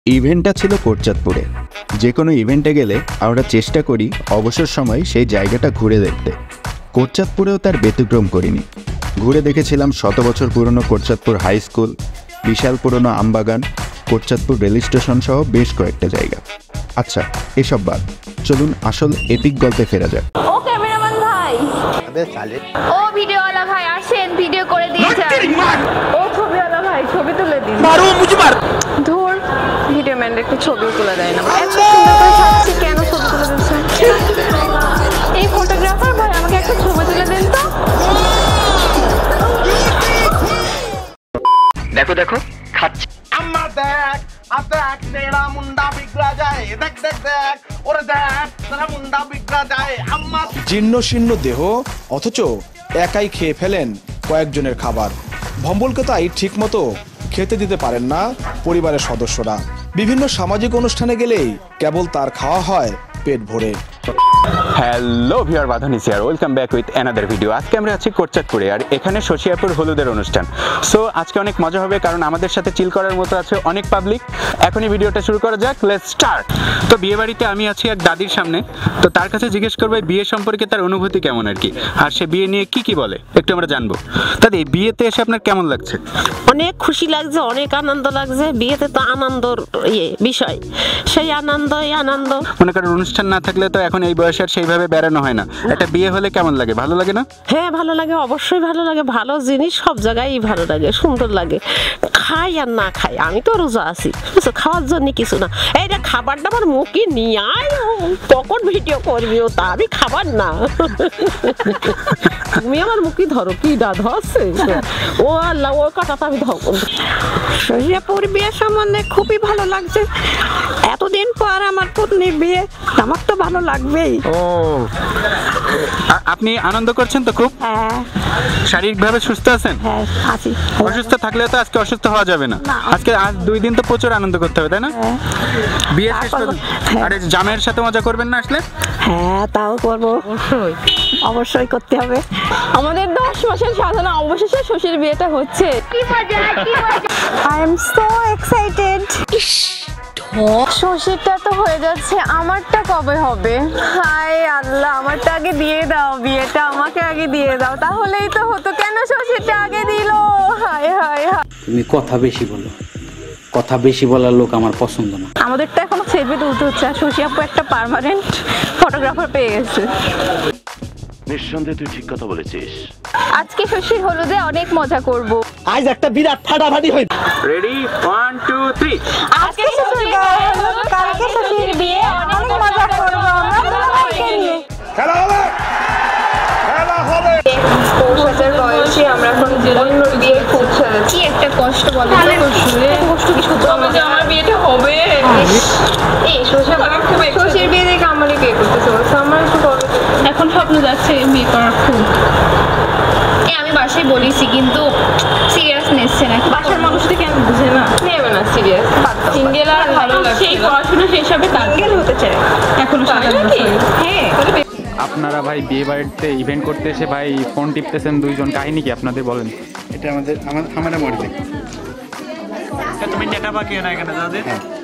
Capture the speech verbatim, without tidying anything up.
ইভেন্টটা ছিল কোটচাঁদপুরে। যে কোনো ইভেন্টে গেলে আমরা চেষ্টা করি অবসর সময় সেই জায়গাটা ঘুরে দেখতে। কোটচাঁদপুরেও তার ব্যতিক্রম করিনি। ঘুরে দেখেছিলাম শত বছর পুরনো কোটচাঁদপুর হাই স্কুল, বিশাল পুরনো আমবাগান, কোটচাঁদপুর রেল স্টেশন সহ বেশ কয়েকটা জায়গা। আচ্ছা, এসব বাদ, চলুন আসল এপিক গল্পে ফেরা যাক। ও ক্যামেরাম্যান ভাই, ও ভিডিওওয়ালা ভাই আসেন, ভিডিও করে দিয়ে যান। ও ছবিওয়ালা ভাই, ছবি তুলে দিন। মারো মুঝে মার। ধুর, ভিডিও ম্যান একটু ছবি তুলে দেয় না। এত সুন্দর করে সাজছে, কেন ছবি তুলে দিচ্ছে? এই ফটোগ্রাফার ভাই, আমাকে একটা ছবি তুলে দেন তো। দেখো দেখো খাচ্ছি। আম্মা দেখ, আর দেখ তেরা মুন্ডা বিগড়া যায়। দেখ দেখ দেখ, ওরে দেখ তেরা মুন্ডা বিগড়া যায়। আম্মা জীর্ণ শীর্ণ দেহ, অথচ একাই খেয়ে ফেলেন কয়েকজনের খাবার। ভম্বলকে তাই ঠিক মতো খেতে দিতে পারেন না পরিবারের সদস্যরা। বিভিন্ন সামাজিক অনুষ্ঠানে গেলেই কেবল তার খাওয়া হয় পেট ভরে। Hello viewer, Badhon is here, welcome back with another video. আজকে আমরা আছি কোটচাঁদপুরে, আর এখানে শশিয়াপুর হলুদের অনুষ্ঠান। সো আজকে অনেক মজা হবে, কারণ আমাদের সাথে চিল করার মতো আছে অনেক পাবলিক। এখনই ভিডিওটা শুরু করা যাক, লেটস স্টার্ট। তো বিয়ে বাড়িতে আমি আছি এক দাদির সামনে, তো তার কাছে জিজ্ঞেস করবো বিয়ে সম্পর্কে তার অনুভূতি কেমন আর কি, আর সে বিয়ে নিয়ে কি কি বলে একটু আমরা জানবো। দাদি, বিয়েতে এসে আপনার কেমন লাগছে? অনেক খুশি লাগছে, অনেক আনন্দ লাগছে। বিয়েতে তো আনন্দর ইয়ে বিষয়, সেই আনন্দই আনন্দ। মনে করেন অনুষ্ঠান না থাকলে তো এখন এই বয়সে আর সেইভাবে বেড়ানো হয় না। একটা বিয়ে হলে কেমন লাগে, ভালো লাগে না? হ্যাঁ, ভালো লাগে, অবশ্যই ভালো লাগে। ভালো জিনিস সব জায়গায় ভালো লাগে, সুন্দর লাগে। খাই আর না খাই, আমি তো রোজা আছি, খাওয়ার জন্য কিছু না। এইটা খাবার দাবার মুখে নিয়ে আয়, কখন ভিডিও করবি ও তা, আমি খাবার না। তুমি আমার মুখে ধরো, কি দা ধরছে ও আল্লাহ, ও কাটাটা আমি ধর। শশিয়াপুর বিয়ে সম্বন্ধে খুবই ভালো লাগছে। এতদিন পর আমার পত্নীর বিয়ে, আমার তো ভালো লাগবেই। ও, আপনি আনন্দ করছেন তো খুব? হ্যাঁ। শারীরিকভাবে সুস্থ আছেন? হ্যাঁ, আছি। অসুস্থ থাকলে তো আজকে অসুস্থ হওয়া যাবে না। আজকে আজ দুই দিন তো প্রচুর আনন্দ করতে হবে, তাই না? বিয়ে শেষ করে আরে জামাইয়ের সাথে মজা করবেন না আসলে? হ্যাঁ, তাও করবো, অবশ্যই অবশ্যই করতে হবে। আমাদের দশ মাসের সাধনা অবশেষে শশীর বিয়েটা হচ্ছে। কি মজা, কি মজা। I am so excited. শশীরটা তো হয়ে যাচ্ছে, আমারটা কবে হবে? হায় আল্লাহ, আমারটা আগে দিয়ে দাও, বিয়েটা আমাকে আগে দিয়ে দাও, তাহলেই তো হতো। কেন শশীরটা আগে দিল? হায় হায় হায়। তুমি কথা বেশি বলো, কথা বেশি বলার লোক আমার পছন্দ না। আমাদেরটা এখন সেলফি তুলতে হচ্ছে, আর শশী আপু একটা পার্মানেন্ট ফটোগ্রাফার পেয়ে গেছে। নিঃসন্দেহে তুই ঠিক কথা বলেছিস। আজকে শশীর হলুদে অনেক মজা করব। আজ একটা বিরাট ফাটাফাটি হয়। Ready, one two three. আজকে শশীর হলুদ, কালকে শশীর বিয়ে, অনেক মজা করব আমরা সবাইকে নিয়ে। খেলা হবে, খেলা হবে। পৌষ হাজার বয়সে আমরা এখন অন্য বিয়ে খুঁজছি। কি একটা কষ্ট বলো তো, কষ্ট কি শুধু আমাদের, আমার বিয়েটা হবে। এই শশী আমার খুব শশীর বিয়ে দেখে আমারই বিয়ে করতেছে বলছে, আমার একটু বড় এখন স্বপ্ন যাচ্ছে বিয়ে করার খুব। এই আমি বাসায় বলেছি, কিন্তু সিরিয়াস নিচ্ছে না। বাসার মানুষটা কেন বুঝে না, নেবে না সিরিয়াস। সিঙ্গেল আর ভালো লাগে, সেই পড়াশোনা শেষ হবে, সিঙ্গেল হতে চায় এখনো সাত নাকি। হ্যাঁ, আপনারা ভাই বিয়ে বাড়িতে ইভেন্ট করতে এসে ভাই ফোন টিপতেছেন দুইজন, কাহিনী কি আপনাদের বলেন? এটা আমাদের আমার আমার মর্জি। তুমি নেটা বাকি না এখানে দাদা।